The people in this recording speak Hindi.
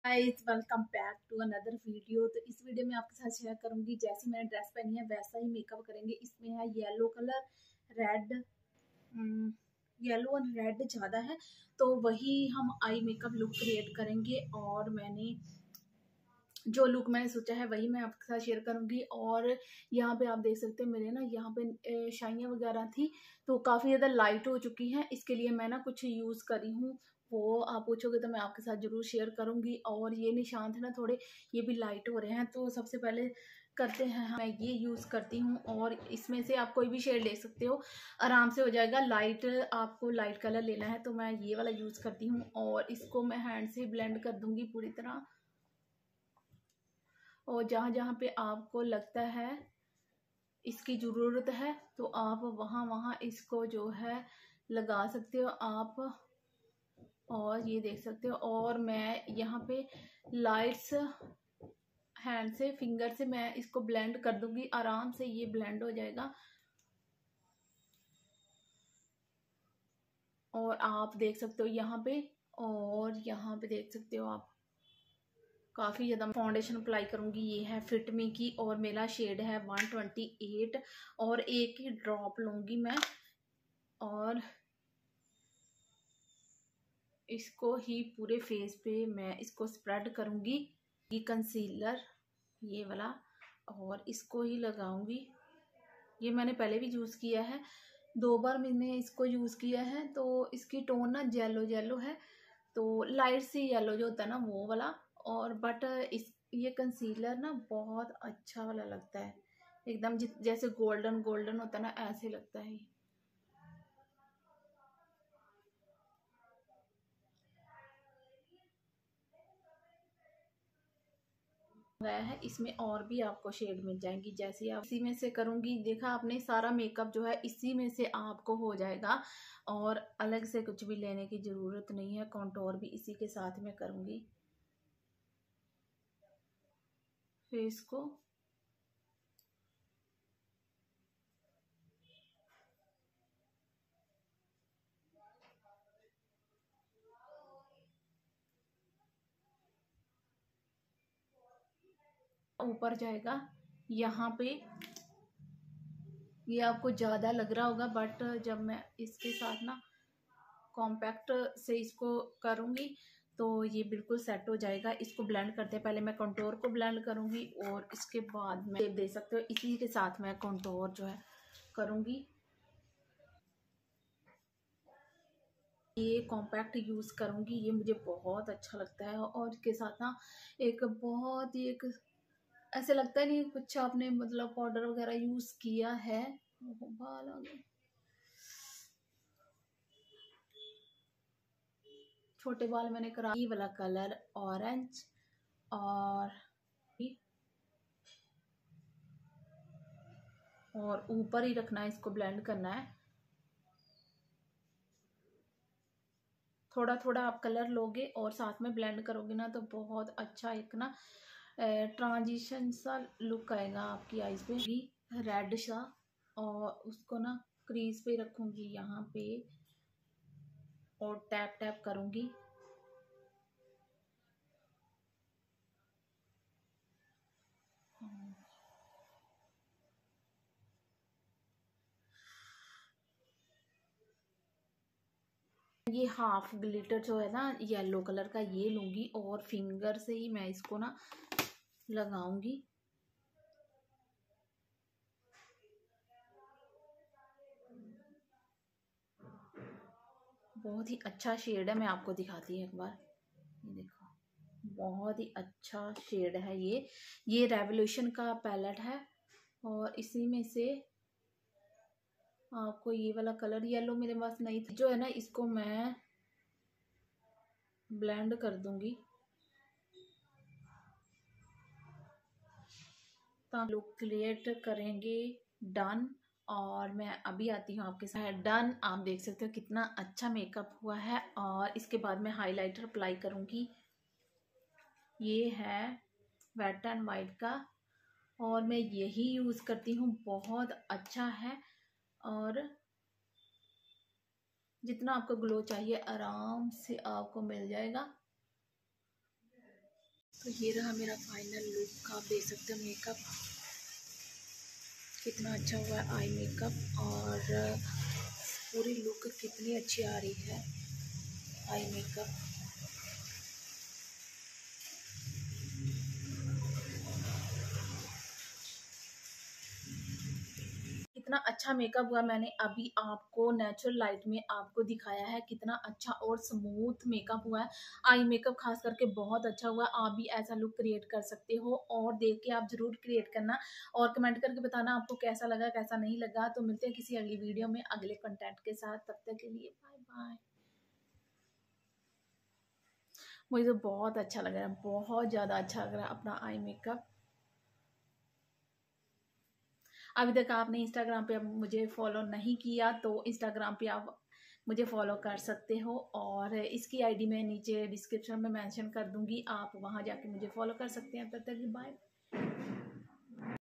Guys, welcome back to another video. तो इस वीडियो में आपके साथ शेयर करूंगी जैसी मैंने ड्रेस पहनी है वैसा ही मेकअप करेंगे। इसमें है येलो कलर, रेड, येलो और रेड ज़्यादा है, तो वही हम आई मेकअप लुक क्रिएट करेंगे। और मैंने जो लुक मैंने सोचा है वही मैं आपके साथ शेयर करूंगी। और यहाँ पे आप देख सकते हैं मेरे ना यहाँ पे शाइनियाँ वगैरह थी तो काफ़ी ज़्यादा लाइट हो चुकी हैं। इसके लिए मैं ना कुछ यूज़ करी हूँ, वो आप पूछोगे तो मैं आपके साथ ज़रूर शेयर करूंगी। और ये निशान थे ना थोड़े, ये भी लाइट हो रहे हैं। तो सबसे पहले करते हैं, मैं ये यूज़ करती हूँ और इसमें से आप कोई भी शेड ले सकते हो, आराम से हो जाएगा। लाइट, आपको लाइट कलर लेना है तो मैं ये वाला यूज़ करती हूँ और इसको मैं हैंड से ब्लेंड कर दूँगी पूरी तरह। और जहाँ जहाँ पे आपको लगता है इसकी ज़रूरत है तो आप वहाँ वहाँ इसको जो है लगा सकते हो आप। और ये देख सकते हो। और मैं यहाँ पे लाइट्स हैंड से, फिंगर से मैं इसको ब्लेंड कर दूंगी, आराम से ये ब्लेंड हो जाएगा। और आप देख सकते हो यहाँ पे, और यहाँ पे देख सकते हो आप काफ़ी ज़्यादा फाउंडेशन अप्लाई करूँगी। ये है फिट मी की और मेरा शेड है 128 और एक ही ड्रॉप लूँगी मैं और इसको ही पूरे फेस पे मैं इसको स्प्रेड करूँगी। ये कंसीलर ये वाला, और इसको ही लगाऊंगी। ये मैंने पहले भी यूज़ किया है, 2 बार मैंने इसको यूज़ किया है। तो इसकी टोन ना येलो येलो है, तो लाइट सी येलो जो होता है ना वो वाला। और बट इस ये कंसीलर ना बहुत अच्छा वाला लगता है, एकदम जैसे गोल्डन गोल्डन होता है ना, ऐसे लगता है। गया है, इसमें और भी आपको शेड मिल जाएंगी जैसे आप इसी में से करूंगी। देखा आपने, सारा मेकअप जो है इसी में से आपको हो जाएगा और अलग से कुछ भी लेने की ज़रूरत नहीं है। कॉन्टोर भी इसी के साथ में करूंगी फेस को। ऊपर जाएगा यहाँ पे, ये आपको ज़्यादा लग रहा होगा बट जब मैं इसके साथ ना कॉम्पैक्ट से इसको करूँगी तो ये बिल्कुल सेट हो जाएगा। इसको ब्लेंड करते हैं, पहले मैं कंटोर को ब्लेंड करूँगी और इसके बाद में शेप दे सकते हो, इसी के साथ मैं कंटोर जो है करूँगी। ये कॉम्पैक्ट यूज़ करूँगी, ये मुझे बहुत अच्छा लगता है। और इसके साथ ना एक बहुत ही एक ऐसे लगता है नहीं कुछ आपने मतलब पाउडर वगैरह यूज़ किया है। बाल आ गए, छोटे बाल मैंने करा। ये वाला कलर ऑरेंज, और ऊपर ही रखना है, इसको ब्लेंड करना है। थोड़ा थोड़ा आप कलर लोगे और साथ में ब्लेंड करोगे ना तो बहुत अच्छा एक ना ट्रांजिशन सा लुक आएगा आपकी आईज पे भी। रेड सा, और उसको ना क्रीज पे रखूंगी यहाँ पे और टैप टैप करूंगी। ये हाफ ग्लिटर जो है ना येलो कलर का, ये लूंगी और फिंगर से ही मैं इसको ना लगाऊंगी। बहुत ही अच्छा शेड है, मैं आपको दिखाती हूँ एक बार। ये देखो, बहुत ही अच्छा शेड है ये रेवोल्यूशन का पैलेट है और इसी में से आपको ये वाला कलर येलो मेरे पास नहीं था जो है ना, इसको मैं ब्लेंड कर दूंगी ताकि लुक क्रिएट करेंगे। डन। और मैं अभी आती हूँ आपके साथ। डन, आप देख सकते हो कितना अच्छा मेकअप हुआ है। और इसके बाद मैं हाइलाइटर अप्लाई करूँगी। ये है वेट एंड वाइट का और मैं यही यूज़ करती हूँ, बहुत अच्छा है। और जितना आपको ग्लो चाहिए आराम से आपको मिल जाएगा। तो ये रहा मेरा फाइनल लुक। आप देख सकते हो मेकअप कितना अच्छा हुआ है, आई मेकअप, और पूरी लुक कितनी अच्छी आ रही है आई मेकअप। कितना अच्छा मेकअप हुआ। मैंने अभी आपको नेचुरल लाइट में आपको दिखाया है कितना अच्छा और स्मूथ मेकअप हुआ है। आई मेकअप खास करके बहुत अच्छा हुआ। आप भी ऐसा लुक क्रिएट कर सकते हो और देख के आप जरूर क्रिएट करना और कमेंट करके बताना आपको कैसा लगा कैसा नहीं लगा। तो मिलते हैं किसी अगली वीडियो में अगले कंटेंट के साथ, तब तक के लिए बाय बाय। मुझे तो बहुत अच्छा लग रहा है, बहुत ज़्यादा अच्छा लग रहा है अपना आई मेकअप। अभी तक आपने इंस्टाग्राम पे मुझे फॉलो नहीं किया तो इंस्टाग्राम पे आप मुझे फॉलो कर सकते हो और इसकी आईडी मैं नीचे डिस्क्रिप्शन में मेंशन कर दूंगी, आप वहां जाके मुझे फॉलो कर सकते हैं। तब तक बाय।